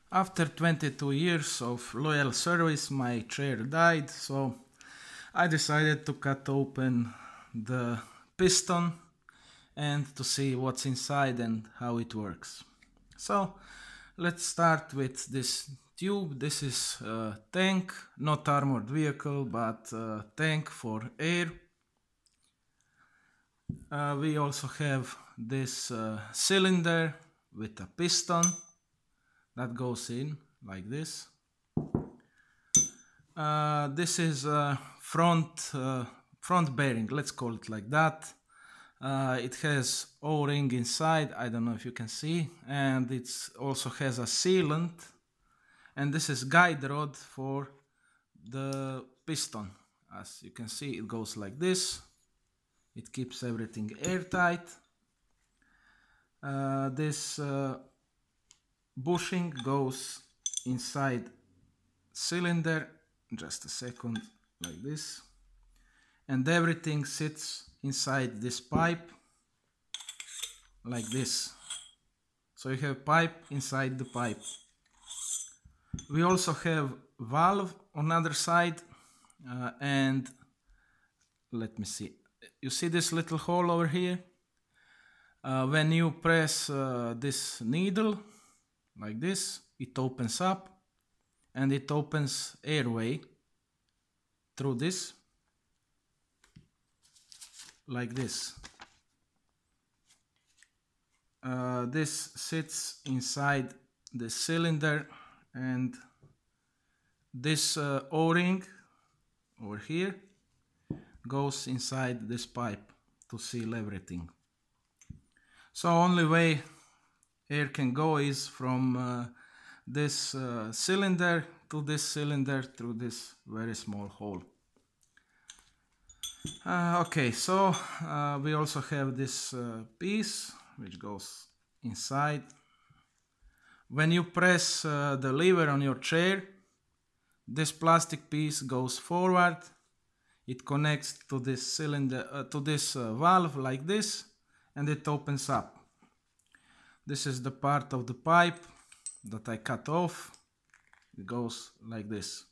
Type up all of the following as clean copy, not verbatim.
After 22 years of loyal service, my chair died, so I decided to cut open the piston and to see what's inside and how it works. So let's start with this tube. This is a tank, not armored vehicle, but a tank for air. We also have this cylinder with a piston that goes in like this. This is a front bearing, let's call it like that. It has O-ring inside, I don't know if you can see, and it also has a sealant, and this is guide rod for the piston. As you can see, it goes like this. It keeps everything airtight. This bushing goes inside cylinder, just a second, like this, and everything sits inside this pipe like this. So you have pipe inside the pipe. We also have valve on the other side, and let me see, you see this little hole over here? When you press this needle like this, it opens up and it opens airway through this like this. This sits inside the cylinder, and this O-ring over here goes inside this pipe to seal everything. So only way air can go is from this cylinder to this cylinder through this very small hole. Okay, so we also have this piece which goes inside. When you press the lever on your chair, this plastic piece goes forward. It connects to this cylinder, to this valve like this, and it opens up. This is the part of the pipe that I cut off. It goes like this.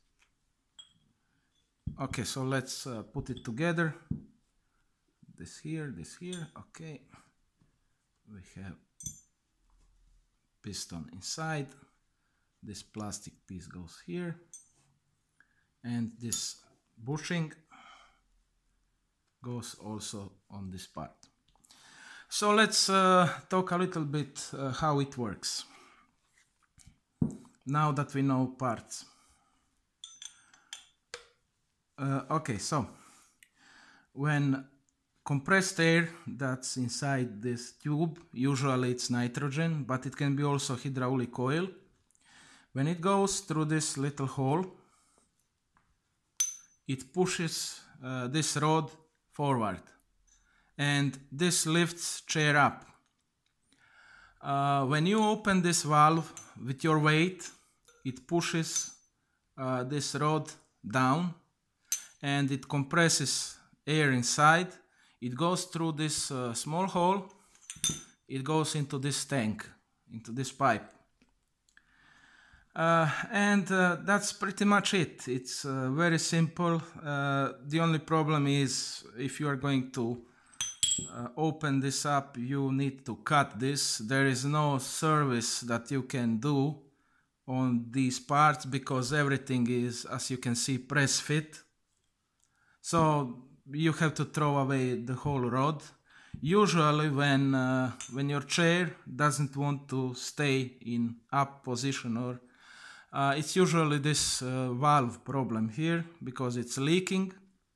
Okay, so let's put it together. This here, okay. We have piston inside. This plastic piece goes here. And this bushing goes also on this part. So let's talk a little bit how it works, now that we know parts. Okay, so when compressed air that's inside this tube, usually it's nitrogen, but it can be also hydraulic oil. When it goes through this little hole, it pushes this rod forward, and this lifts chair up. When you open this valve with your weight, it pushes this rod down, and it compresses air inside. It goes through this small hole, it goes into this tank, into this pipe. And that's pretty much it. It's very simple. The only problem is if you are going to open this up, you need to cut this. There is no service that you can do on these parts because everything is, as you can see, press fit. So you have to throw away the whole rod. Usually when your chair doesn't want to stay in up position, or it's usually this valve problem here because it's leaking.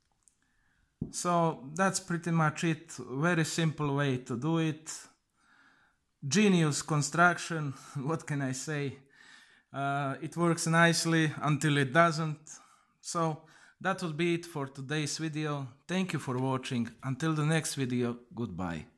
So that's pretty much it. Very simple way to do it. Genius construction, what can I say? It works nicely until it doesn't. So that would be it for today's video. Thank you for watching. Until the next video, goodbye.